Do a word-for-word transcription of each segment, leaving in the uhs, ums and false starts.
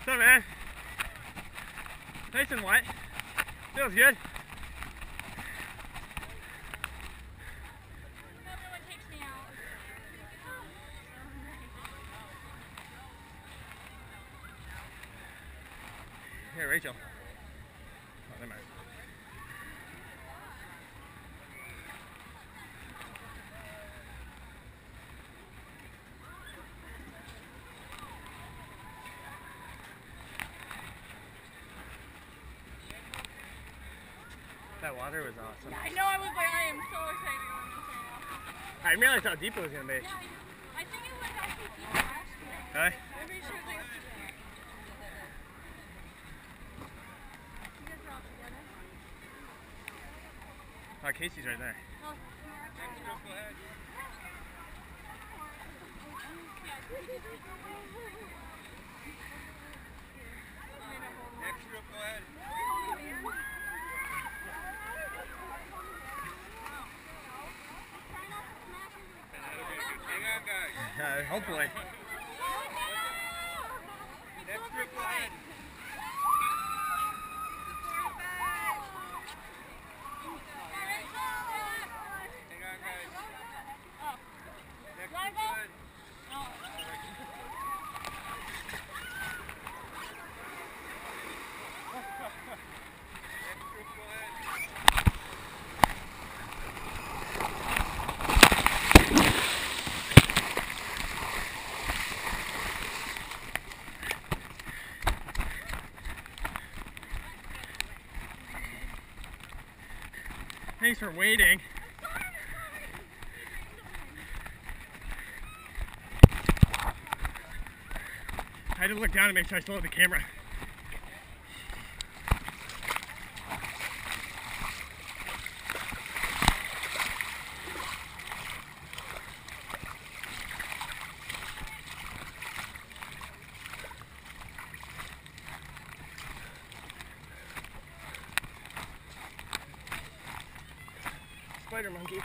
What's up, man? Nice and wet. Feels good. Everyone takes me out. Here, Rachel. Oh, never mind. That water was awesome. Yeah, I know. I was like, I am so excited when this came out. I didn't realize how deep it was going to be. Yeah, I, I think it was actually deep last year. Really? I'm pretty sure they. You guys are all together. Oh, Casey's right there. Oh, next group, go ahead. Next group, go ahead. Uh, hopefully. Next group, go ahead. Hang on, guys. Next group, go ahead. Next group, go ahead. Thanks for waiting. I had to look down to make sure I still had the camera. Spider monkey.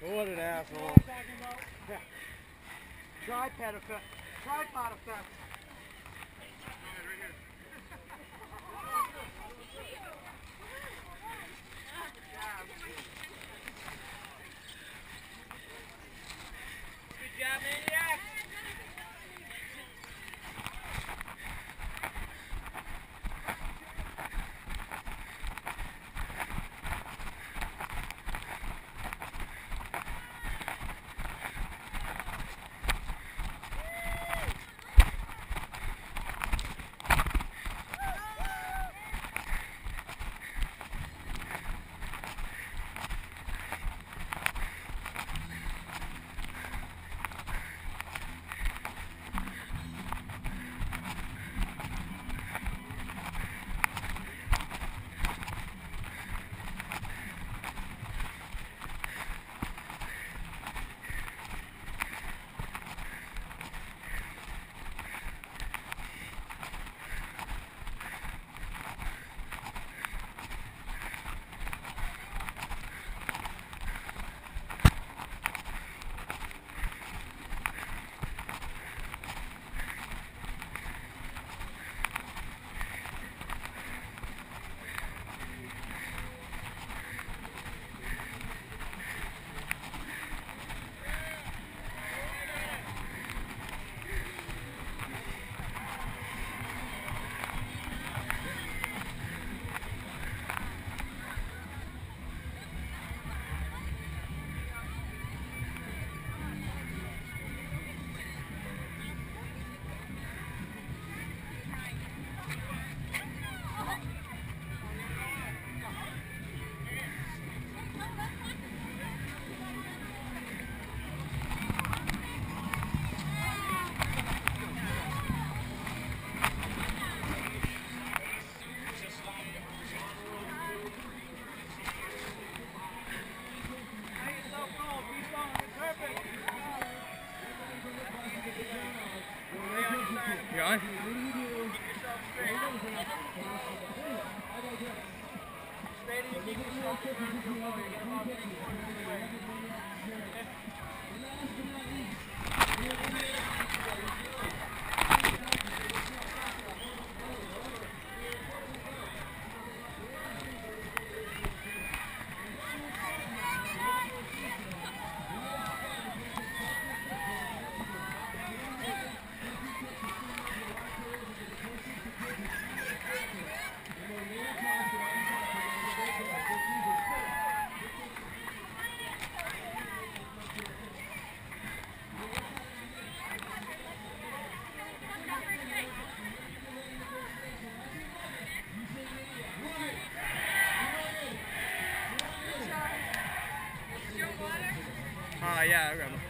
What an asshole. Tripod effect. Tripod effect. Good job, Maniac. You on? Oh, yeah, I remember.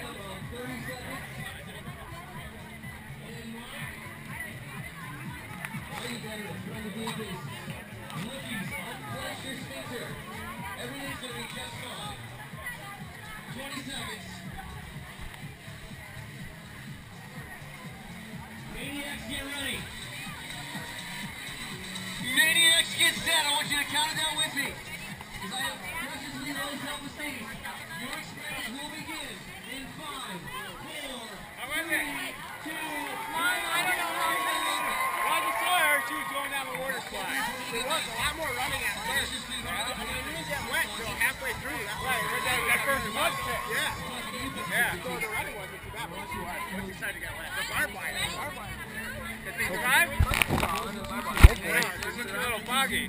Everything's going to be just fine. twenty seconds. Maniacs, get ready. Maniacs, get set. I want you to count it down with me. Because I have precious reloads off the stage. Your experience will begin in five, four, three, two, one. I don't know how to do it. Well, I just saw her. She was going down the water slide. There was a lot more running at first. I mean, it didn't get wet until halfway through. That way, right that, that first mud pit. Yeah. Yeah. So the running wasn't too bad, but once you once you started to get wet. The barbed wire. The barbed wire. Did they drive? Yeah, it was a little foggy.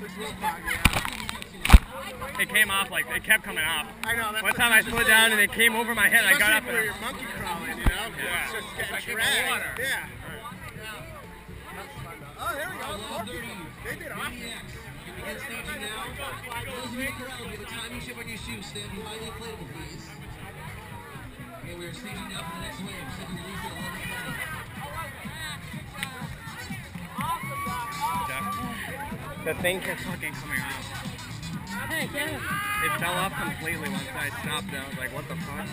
It came off like, it kept coming off. I know. That's One time I slid down and it came over my head. I got up where and you're monkey crawling, you know? Yeah. It's just getting Like in the dragged. water. Yeah. Oh, there we go. They did awesome. Begin staging now. Those of you in the crowd with a timing chip on your shoe, stand behind the inflatable, please. Okay, we are staging now for the next wave. Second release at eleven thirty. the thing kept fucking coming off. Hey, get it. It fell off completely once I stopped. I was like, what the fuck?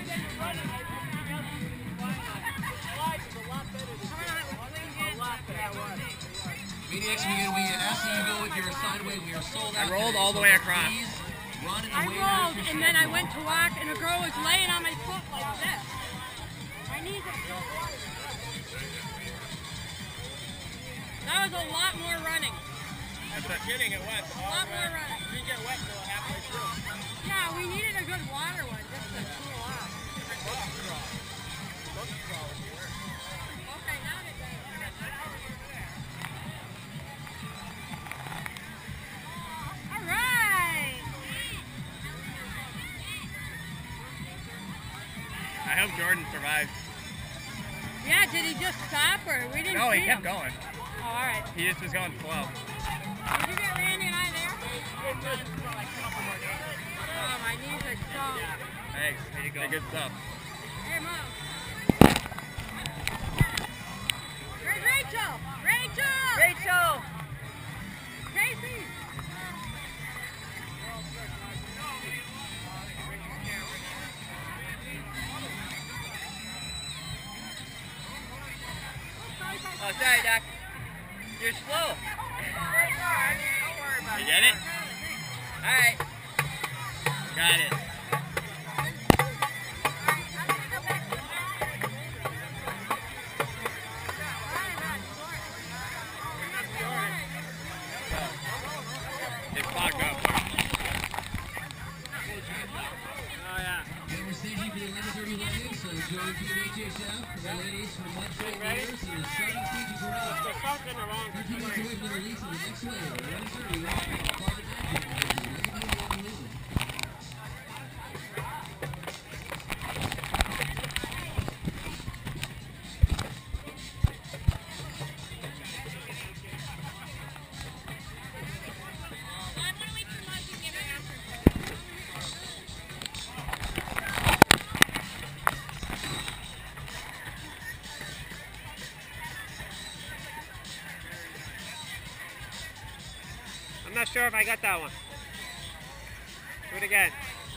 Maniacs, we, we ask that you go with your assigned way. We are sold out. I rolled today, all the so way across. Please Run I away rolled with and then I went to walk and a girl was laying on my foot like this. My knees are so water. That was a lot more running. That's not getting it wet. A lot more running. You didn't get wet until halfway through. Yeah, we needed a good water one just to cool off. Okay, now it does. All right. I hope Jordan survives. Yeah, did he just stop or we didn't No, see he kept him? going. Oh, all right. He just was going slow. Did you get Randy and I there? Oh, my knees are so... Thanks. Here you go. Good stuff. Hey, Mom. Where's Rachel? Rachel! Rachel! Casey! Oh, sorry, Doc. You're slow. You get it? Alright. Got it. It's clogged up. Oh, yeah. And we're staging for the eleven thirty wedding, so join P M H S F, the ladies from Mud Trail Leaders, and the starting stage is around. There's something wrong. thirteen minutes away from the release of the next wave, eleven thirty, private action. I'm not sure if I got that one. Do it again.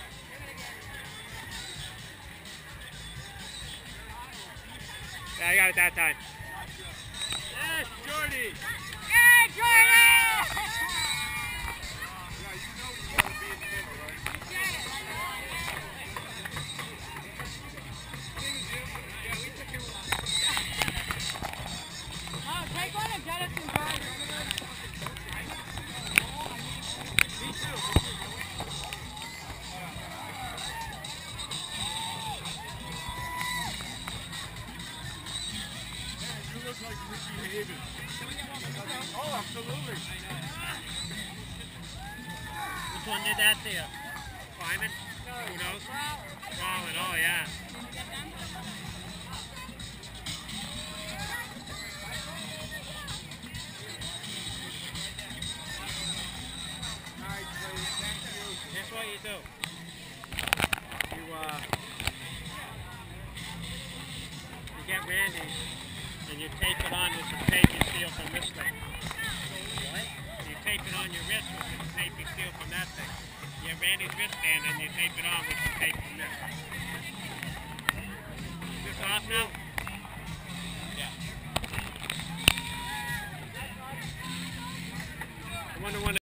Yeah, I got it that time. Yes, Jordy! Hey, Jordan! Oh, take one of Jonathan's riders. You look like Ricky Havens. Oh, absolutely. Which one did that to you? Climbing? Who knows? Crawling, oh yeah. Here's what you do. You, uh, you get Randy and you tape it on with some tape you steal from this thing. What? You tape it on your wrist with some tape you steal from that thing. You have Randy's wristband and you tape it on with some tape from this. Is this off now?